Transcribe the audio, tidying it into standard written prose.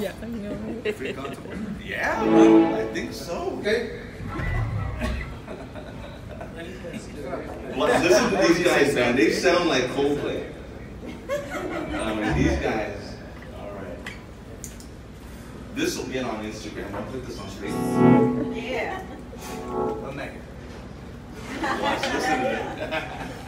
Yeah, I know. Feel comfortable? Yeah, I think so. Okay. Well, listen to these guys, man. They sound like Coldplay. I mean, these guys. All right. This will get on Instagram. I'll put this on Facebook. Yeah. Watch, listen to it.